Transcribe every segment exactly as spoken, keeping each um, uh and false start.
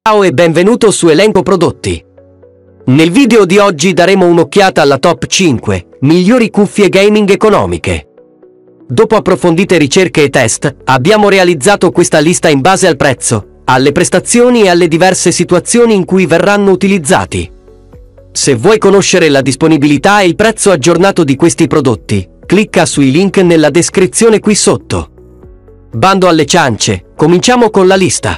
Ciao e benvenuto su Elenco Prodotti. Nel video di oggi daremo un'occhiata alla top cinque migliori cuffie gaming economiche. Dopo approfondite ricerche e test, abbiamo realizzato questa lista in base al prezzo, alle prestazioni e alle diverse situazioni in cui verranno utilizzati. Se vuoi conoscere la disponibilità e il prezzo aggiornato di questi prodotti, clicca sui link nella descrizione qui sotto. Bando alle ciance, cominciamo con la lista.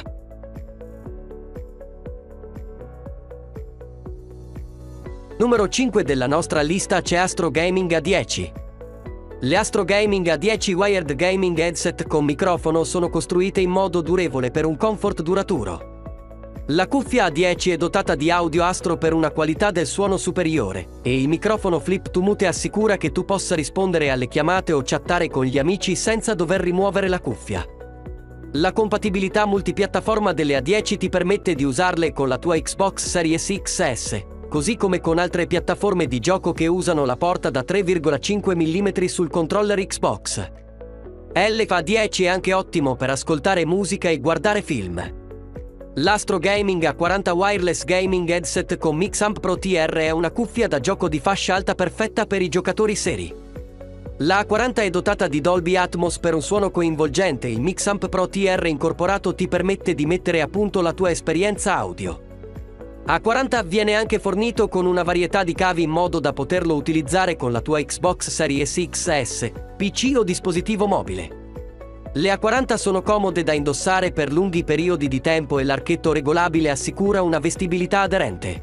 Numero cinque della nostra lista c'è Astro Gaming A dieci. Le Astro Gaming A dieci Wired Gaming Headset con microfono sono costruite in modo durevole per un comfort duraturo. La cuffia A dieci è dotata di audio Astro per una qualità del suono superiore, e il microfono Flip to Mute assicura che tu possa rispondere alle chiamate o chattare con gli amici senza dover rimuovere la cuffia. La compatibilità multipiattaforma delle A dieci ti permette di usarle con la tua Xbox Series X S, così come con altre piattaforme di gioco che usano la porta da tre virgola cinque millimetri sul controller Xbox. L A dieci è anche ottimo per ascoltare musica e guardare film. L'Astro Gaming A quaranta Wireless Gaming Headset con Mixamp Pro T R è una cuffia da gioco di fascia alta perfetta per i giocatori seri. La A quaranta è dotata di Dolby Atmos per un suono coinvolgente e il Mixamp Pro T R incorporato ti permette di mettere a punto la tua esperienza audio. A quaranta viene anche fornito con una varietà di cavi in modo da poterlo utilizzare con la tua Xbox Series X S, P C o dispositivo mobile. Le A quaranta sono comode da indossare per lunghi periodi di tempo e l'archetto regolabile assicura una vestibilità aderente.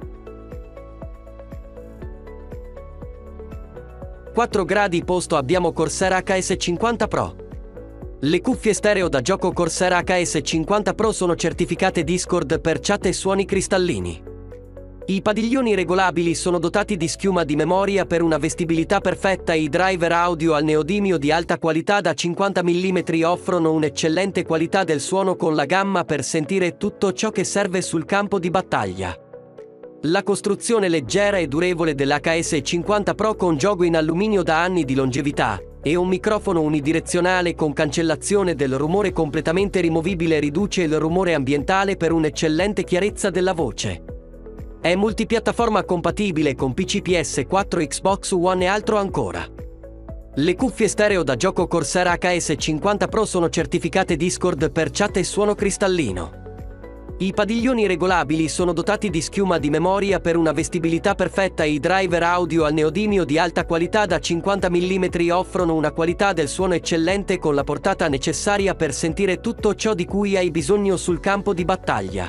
quattro gradi posto abbiamo Corsair H S cinquanta Pro. Le cuffie stereo da gioco Corsair H S cinquanta Pro sono certificate Discord per chat e suoni cristallini. I padiglioni regolabili sono dotati di schiuma di memoria per una vestibilità perfetta e i driver audio al neodimio di alta qualità da cinquanta millimetri offrono un'eccellente qualità del suono con la gamma per sentire tutto ciò che serve sul campo di battaglia. La costruzione leggera e durevole dell'H S cinquanta Pro con gioco in alluminio da anni di longevità e un microfono unidirezionale con cancellazione del rumore completamente rimovibile riduce il rumore ambientale per un'eccellente chiarezza della voce. È multipiattaforma compatibile con P C P S quattro, Xbox One e altro ancora. Le cuffie stereo da gioco Corsair H S cinquanta Pro sono certificate Discord per chat e suono cristallino. I padiglioni regolabili sono dotati di schiuma di memoria per una vestibilità perfetta e i driver audio al neodimio di alta qualità da cinquanta millimetri offrono una qualità del suono eccellente con la portata necessaria per sentire tutto ciò di cui hai bisogno sul campo di battaglia.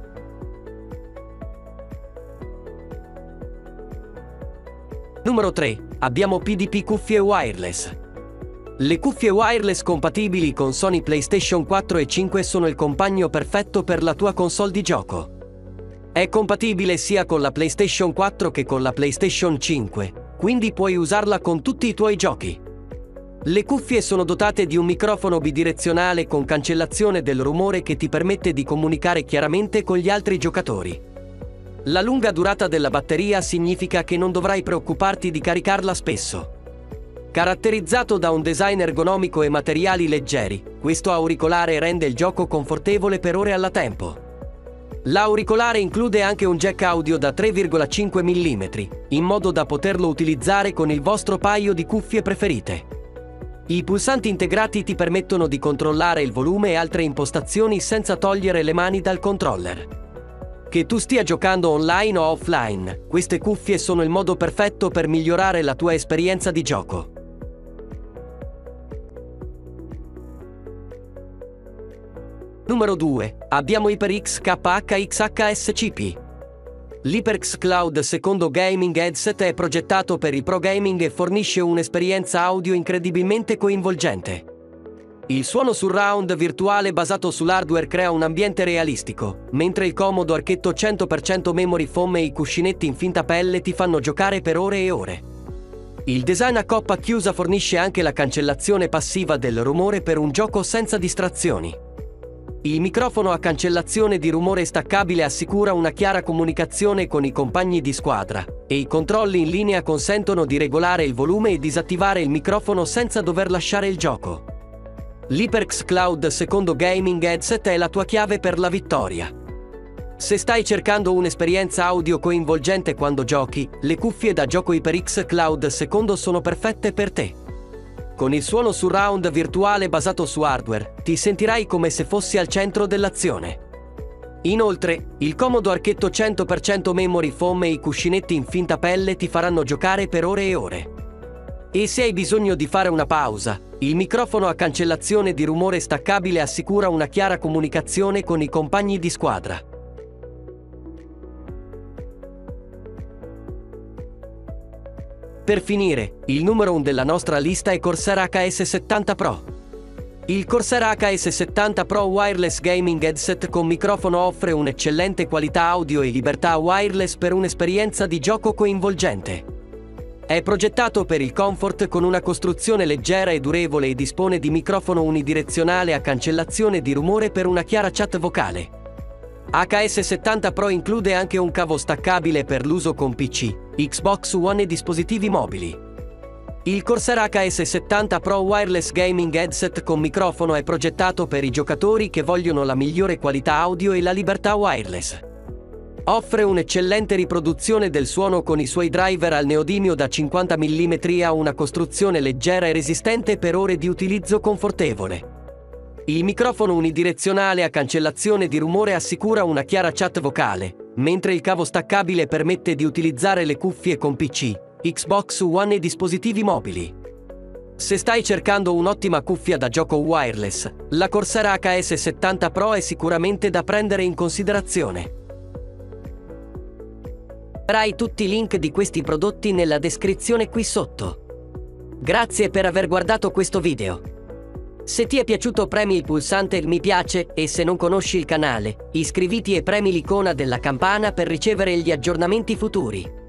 Numero tre. Abbiamo P D P Cuffie Wireless. Le cuffie wireless compatibili con Sony PlayStation quattro e cinque sono il compagno perfetto per la tua console di gioco. È compatibile sia con la PlayStation quattro che con la PlayStation cinque, quindi puoi usarla con tutti i tuoi giochi. Le cuffie sono dotate di un microfono bidirezionale con cancellazione del rumore che ti permette di comunicare chiaramente con gli altri giocatori. La lunga durata della batteria significa che non dovrai preoccuparti di caricarla spesso. Caratterizzato da un design ergonomico e materiali leggeri, questo auricolare rende il gioco confortevole per ore alla tempo. L'auricolare include anche un jack audio da tre virgola cinque millimetri, in modo da poterlo utilizzare con il vostro paio di cuffie preferite. I pulsanti integrati ti permettono di controllare il volume e altre impostazioni senza togliere le mani dal controller. Che tu stia giocando online o offline, queste cuffie sono il modo perfetto per migliorare la tua esperienza di gioco. Numero due. Abbiamo HyperX K H X H S C P. L'HyperX Cloud secondo gaming headset è progettato per il pro gaming e fornisce un'esperienza audio incredibilmente coinvolgente. Il suono surround virtuale basato sull'hardware crea un ambiente realistico, mentre il comodo archetto cento per cento memory foam e i cuscinetti in finta pelle ti fanno giocare per ore e ore. Il design a coppa chiusa fornisce anche la cancellazione passiva del rumore per un gioco senza distrazioni. Il microfono a cancellazione di rumore staccabile assicura una chiara comunicazione con i compagni di squadra, e i controlli in linea consentono di regolare il volume e disattivare il microfono senza dover lasciare il gioco. L'HyperX Cloud secondo gaming headset è la tua chiave per la vittoria. Se stai cercando un'esperienza audio coinvolgente quando giochi, le cuffie da gioco HyperX Cloud secondo sono perfette per te. Con il suono surround virtuale basato su hardware, ti sentirai come se fossi al centro dell'azione. Inoltre, il comodo archetto cento per cento memory foam e i cuscinetti in finta pelle ti faranno giocare per ore e ore. E se hai bisogno di fare una pausa, il microfono a cancellazione di rumore staccabile assicura una chiara comunicazione con i compagni di squadra. Per finire, il numero uno della nostra lista è Corsair H S settanta Pro. Il Corsair H S settanta Pro Wireless Gaming Headset con microfono offre un'eccellente qualità audio e libertà wireless per un'esperienza di gioco coinvolgente. È progettato per il comfort con una costruzione leggera e durevole e dispone di microfono unidirezionale a cancellazione di rumore per una chiara chat vocale. H S settanta Pro include anche un cavo staccabile per l'uso con P C, Xbox One e dispositivi mobili. Il Corsair H S settanta Pro Wireless Gaming Headset con microfono è progettato per i giocatori che vogliono la migliore qualità audio e la libertà wireless. Offre un'eccellente riproduzione del suono con i suoi driver al neodimio da cinquanta millimetri e ha una costruzione leggera e resistente per ore di utilizzo confortevole. Il microfono unidirezionale a cancellazione di rumore assicura una chiara chat vocale, mentre il cavo staccabile permette di utilizzare le cuffie con P C, Xbox One e dispositivi mobili. Se stai cercando un'ottima cuffia da gioco wireless, la Corsair H S settanta Pro è sicuramente da prendere in considerazione. Troverai tutti i link di questi prodotti nella descrizione qui sotto. Grazie per aver guardato questo video. Se ti è piaciuto premi il pulsante mi piace e se non conosci il canale, iscriviti e premi l'icona della campana per ricevere gli aggiornamenti futuri.